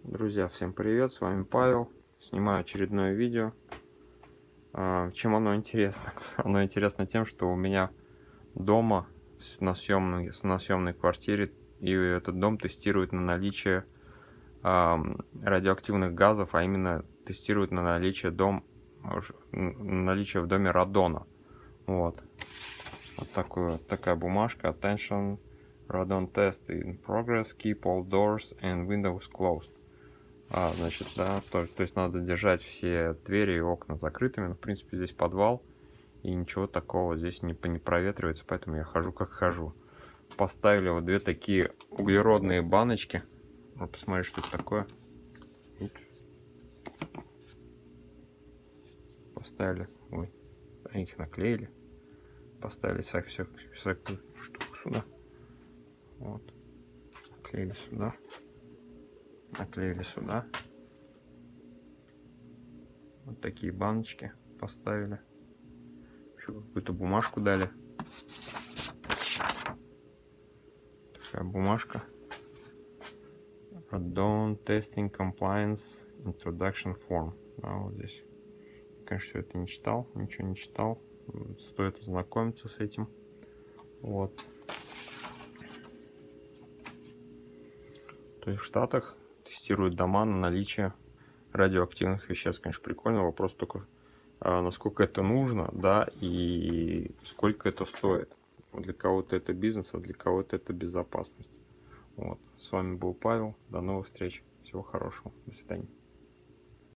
Друзья, всем привет, с вами Павел. Снимаю очередное видео. Чем оно интересно? Оно интересно тем, что у меня дома на съемной квартире, и этот дом тестирует на наличие радиоактивных газов, а именно тестирует на наличие в доме радона. Вот такая бумажка. Attention, radon test in progress, keep all doors and windows closed. Значит, да, то есть надо держать все двери и окна закрытыми. В принципе, здесь подвал, и ничего такого здесь не проветривается, поэтому я хожу как хожу. Поставили вот две такие углеродные баночки. Вот посмотри, что это такое. Поставили, ой, они их наклеили. Поставили всякую штуку сюда. Вот. Наклеили сюда. Наклеили сюда. Вот такие баночки поставили. Еще какую-то бумажку дали. Такая бумажка. Radon Testing Compliance Introduction Form. Вот здесь. Конечно, все это не читал, ничего не читал. Стоит ознакомиться с этим. Вот. То есть в Штатах тестируют дома на наличие радиоактивных веществ. Конечно, прикольно. Вопрос только, насколько это нужно, да, и сколько это стоит. Для кого-то это бизнес, а для кого-то это безопасность. Вот. С вами был Павел. До новых встреч. Всего хорошего. До свидания.